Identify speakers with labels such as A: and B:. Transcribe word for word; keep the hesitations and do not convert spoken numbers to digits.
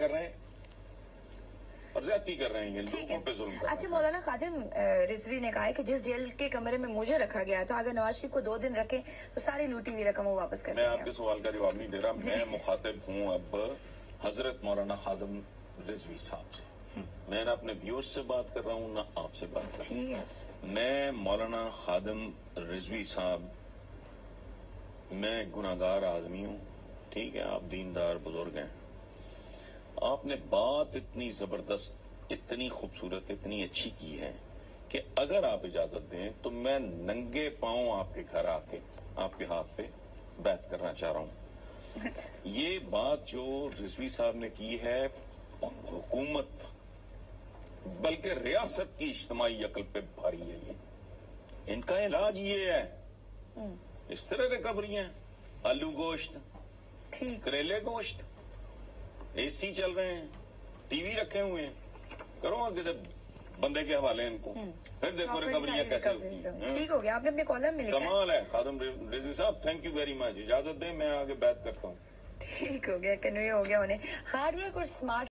A: کر رہے ہیں اور زیادتی کر رہے ہیں، لوگوں پہ ظلم کر رہے ہیں۔
B: اچھا مولانا خادم رضوی نے کہا ہے کہ جس جیل کے کمرے میں مجھے رکھا گیا تھا، اگر نواز شریف کو دو دن رکھے تو ساری لوٹی ہوئی رقم وہ واپس کر دیں
A: میں
B: گے۔
A: آپ کے سوال کا جواب نہیں دے رہا، میں مخاطب ہوں اب حضرت مولانا خادم رضوی صاحب سے۔ میں نہ اپنے ویورز سے بات کر رہا ہوں نہ آپ سے بات کر رہا ہوں۔ میں مولانا خادم رضوی صاحب، میں گناہگار آدمی ہوں، ٹھیک ہے، آپ دیندار بزرگ ہیں، آپ نے بات اتنی زبردست، اتنی خوبصورت، اتنی اچھی کی ہے کہ اگر آپ اجازت دیں تو میں ننگے پاؤں آپ کے گھر آ کے آپ کے ہاتھ پہ بیعت کرنا چاہ رہا ہوں۔ یہ بات جو رضوی صاحب نے کی ہے، حکومت بلکہ ریاست کی اجتماعی عقل پہ بھاری ہے۔ یہ ان کا علاج یہ ہے، اس طرح ریکوریاں، آلو گوشت، کریلے گوشت، اے سی چل رہے ہیں، ٹی وی رکھے ہوئے ہیں، کرو آگے سے بندے کے حوالے ان کو، پھر دیکھو ریکوریاں کیسے ہوتی ہیں۔
B: ٹھیک ہو گیا، آپ نے اپنے کالم میں لکھا ہے۔
A: کمال ہے خادم رضوی صاحب، تھینک یو ویری مچ، اجازت دیں میں آگے بات کرتا ہوں۔
B: ٹھیک ہو گیا، کنوے ہو گیا انہیں۔ ہارڈ ورک اور سمارٹ